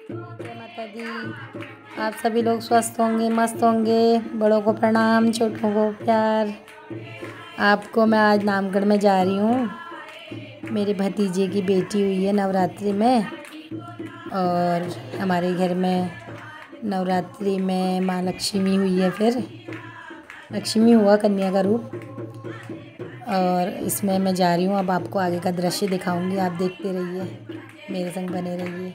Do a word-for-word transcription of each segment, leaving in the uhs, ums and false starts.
जय माता दी। आप सभी लोग स्वस्थ होंगे, मस्त होंगे। बड़ों को प्रणाम, छोटों को प्यार। आपको मैं आज नामगढ़ में जा रही हूँ। मेरे भतीजे की बेटी हुई है नवरात्रि में, और हमारे घर में नवरात्रि में माँ लक्ष्मी हुई है। फिर लक्ष्मी हुआ कन्या का रूप, और इसमें मैं जा रही हूँ। अब आपको आगे का दृश्य दिखाऊंगी, आप देखते रहिए, मेरे संग बने रहिए।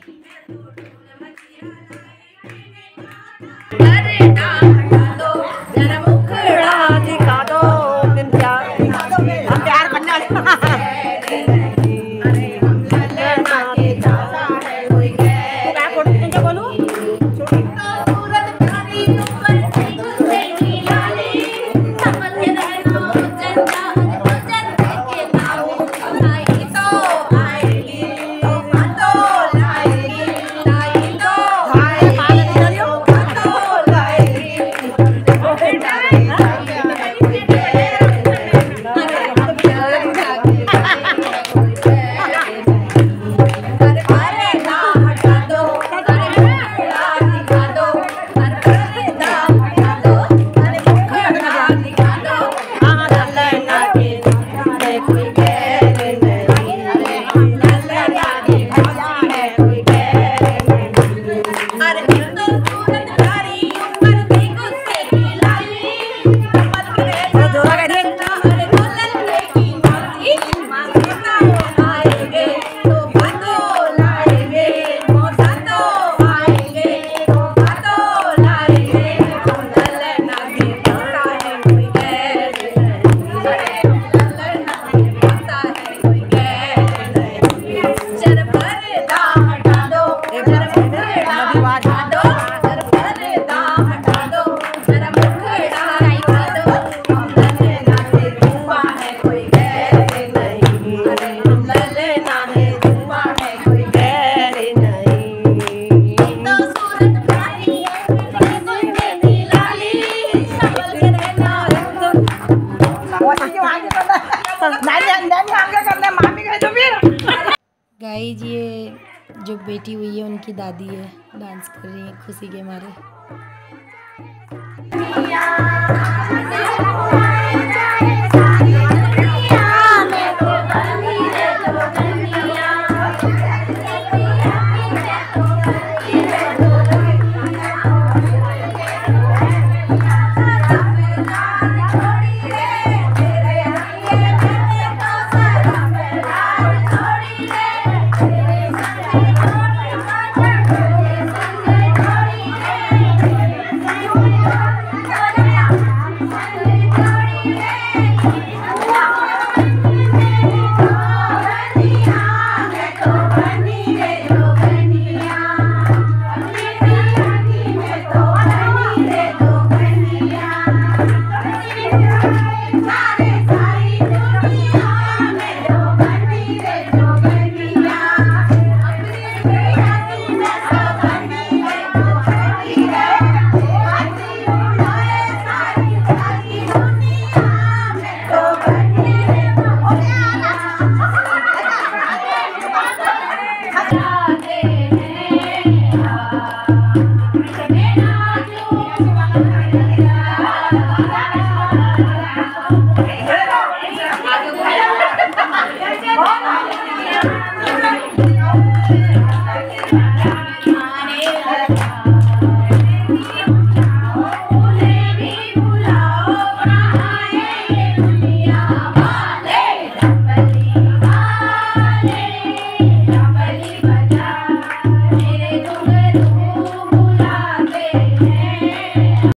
गाइस, ये जो बेटी हुई है उनकी दादी है, डांस कर रही है खुशी के मारे। राधे